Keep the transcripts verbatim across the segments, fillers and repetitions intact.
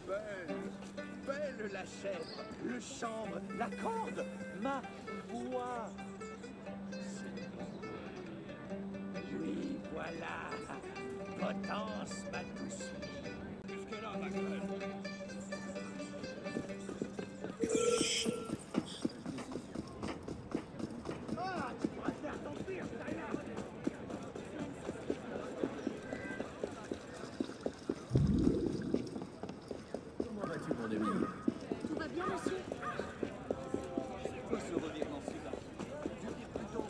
Belle, belle la chèvre, le chanvre, la corde, ma voix. Oui, voilà. Potence, ma douce fille. Jusque-là, ma gueule. Ah, tu pourras faire ton pire, Tyler. Comment vas-tu, mon ami? Tout va bien, monsieur? C'est quoi ce revirement soudain? Je veux dire plutôt...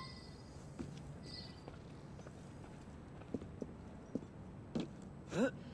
Huh?